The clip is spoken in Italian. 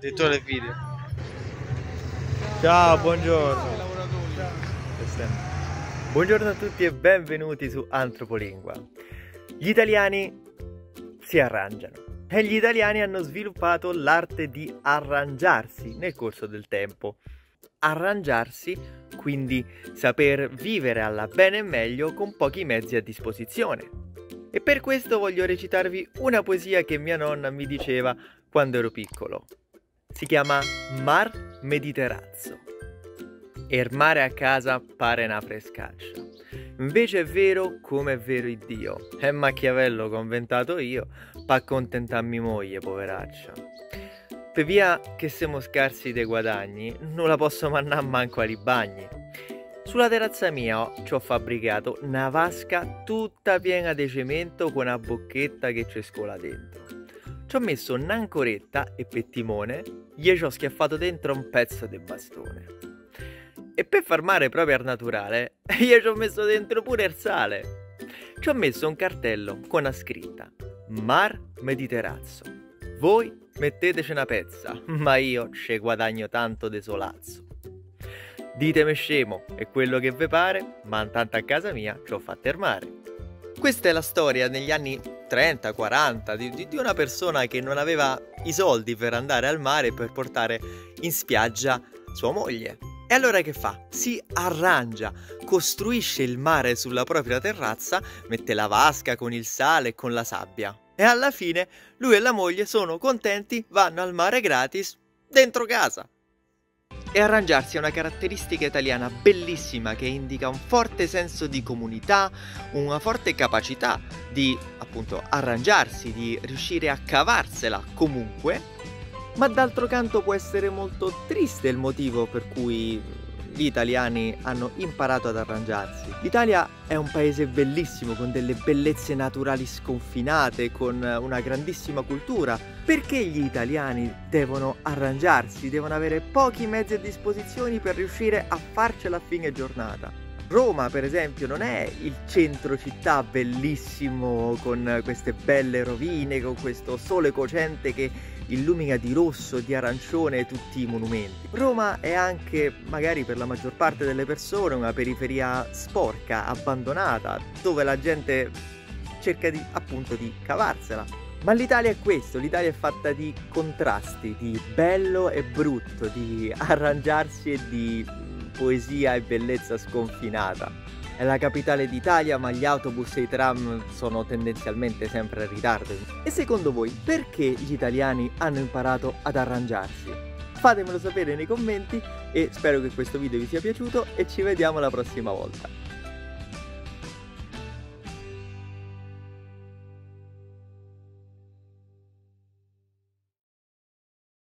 Direttore del video. Ciao, buongiorno. Buongiorno a tutti e benvenuti su Antropolingua. Gli italiani si arrangiano e gli italiani hanno sviluppato l'arte di arrangiarsi nel corso del tempo. Arrangiarsi, quindi saper vivere alla bene e meglio con pochi mezzi a disposizione. E per questo voglio recitarvi una poesia che mia nonna mi diceva quando ero piccolo. Si chiama Mar Mediterazzo. E il mare a casa pare una frescaccia. Invece è vero come è vero Iddio. È Machiavello che ho inventato io, pa' accontentarmi moglie, poveraccia. Per via che siamo scarsi dei guadagni, non la posso mannare manco ai bagni. Sulla terrazza mia ci ho fabbricato una vasca tutta piena di cemento con una bocchetta che c'è scola dentro. Ci ho messo un'ancoretta e per timone gli ci ho schiaffato dentro un pezzo di bastone. E per far mare proprio al naturale, gli ci ho messo dentro pure il sale. Ci ho messo un cartello con una scritta Mar Mediterazzo. Voi metteteci una pezza, ma io ci guadagno tanto de solazzo. Ditemi scemo, è quello che vi pare, ma intanto a casa mia ci ho fatto il mare. Questa è la storia negli anni 30-40 di una persona che non aveva i soldi per andare al mare per portare in spiaggia sua moglie. E allora che fa? Si arrangia, costruisce il mare sulla propria terrazza, mette la vasca con il sale e con la sabbia. E alla fine lui e la moglie sono contenti, vanno al mare gratis dentro casa. E arrangiarsi è una caratteristica italiana bellissima che indica un forte senso di comunità, una forte capacità di, appunto, arrangiarsi, di riuscire a cavarsela comunque, ma d'altro canto può essere molto triste il motivo per cui gli italiani hanno imparato ad arrangiarsi. L'Italia è un paese bellissimo, con delle bellezze naturali sconfinate, con una grandissima cultura. Perché gli italiani devono arrangiarsi, devono avere pochi mezzi a disposizione per riuscire a farcela a fine giornata? Roma, per esempio, non è il centro città bellissimo con queste belle rovine, con questo sole cocente che illumina di rosso, di arancione tutti i monumenti. Roma è anche, magari per la maggior parte delle persone, una periferia sporca, abbandonata, dove la gente cerca di, appunto, di cavarsela. Ma l'Italia è questo, l'Italia è fatta di contrasti, di bello e brutto, di arrangiarsi e di poesia e bellezza sconfinata. È la capitale d'Italia, ma gli autobus e i tram sono tendenzialmente sempre in ritardo. E secondo voi, perché gli italiani hanno imparato ad arrangiarsi? Fatemelo sapere nei commenti e spero che questo video vi sia piaciuto e ci vediamo la prossima volta.